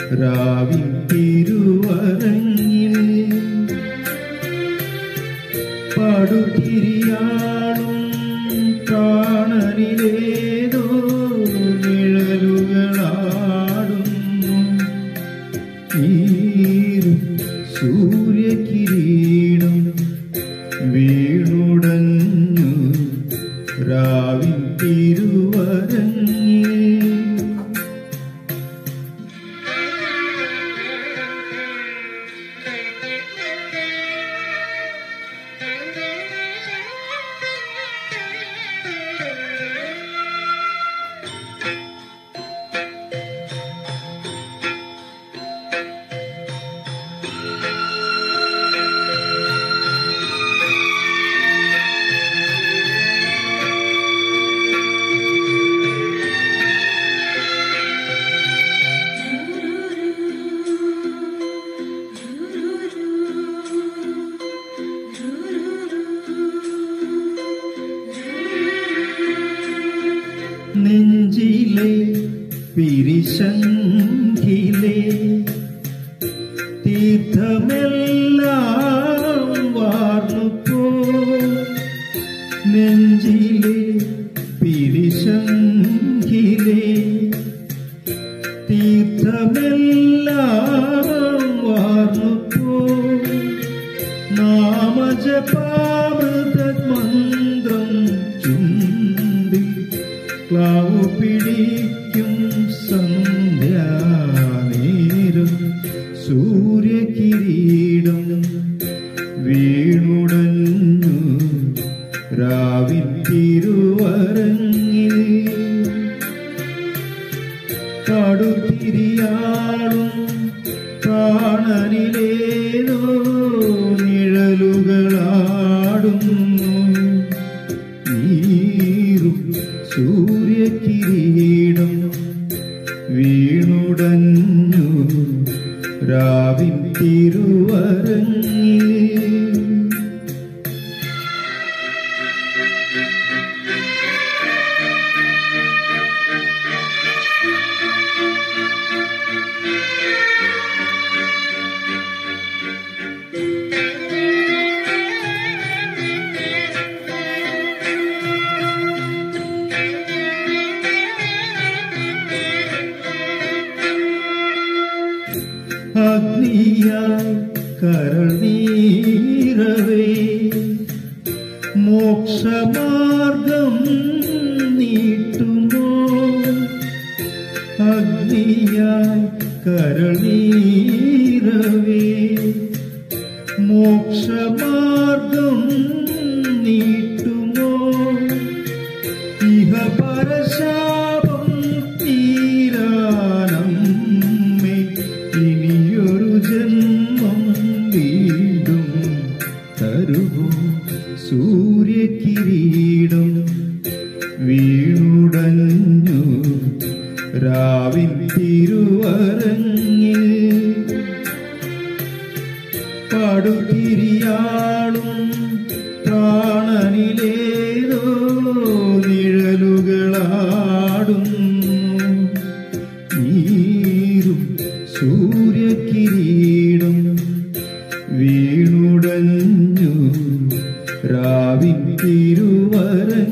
രാവിൻ തിരുവരങ്ങിൽ പടുതിരിയാളും കാണലിലേതോ നിഴലുകളാടുന്നു. ഈരും സൂര്യകിരീടം വീണുടഞ്ഞു രാവിൻ തിരുവരങ്ങിൽ. നെഞ്ചിലെ പിരിശങ്കിലെ തീർത്ഥമെല്ലാം വാർന്നുപോ. നെഞ്ചിലെ പിരിശങ്കിലെ തീർത്ഥമെല്ലാം വാർന്നുപോ. നാമജപാമൃതമന്ത്രം ചുണ്ടിൽ ക്ലാവു പിടിക്കും സന്ധ്യാനേരം. സൂര്യകിരീടം വീണുടഞ്ഞു രാവിൻ തിരുവരങ്ങിൽ. പടുതിരിയാളും കാണലിലേതോ നിഴലുകളാടുന്നു. ഈരും സൂര്യകിരീടം വീണുടഞ്ഞു രാവിൻ തിരുവരങ്ങിൽ. അഗ്നിയായി കരൾ നീരവേ മോക്ഷമാർഗം നീട്ടുമോ. അഗ്നിയായി കരൾ നീരവേ മോക്ഷമാർഗം നീട്ടുമോ. ഇഹ പരശാപം തീരാനമ്മേ ഇനിയൊരു ജന്മം വീണ്ടും തരുമോ. സൂര്യകിരീടം വീണുടഞ്ഞു രാവിൻ തിരുവരങ്ങിൽ. പടുതിരിയാളും കാണലിലേതോ നിഴലുകളാടുന്നു. ഈരും സൂര്യകിരീടം വീണുടഞ്ഞു രാവിൻ തിരുവരങ്ങിൽ.